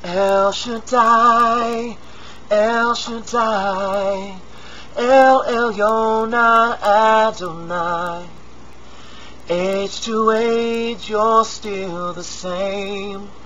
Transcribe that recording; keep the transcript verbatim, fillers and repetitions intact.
El Shaddai, El Shaddai, El Elyon Adonai. Age to age, you're still the same.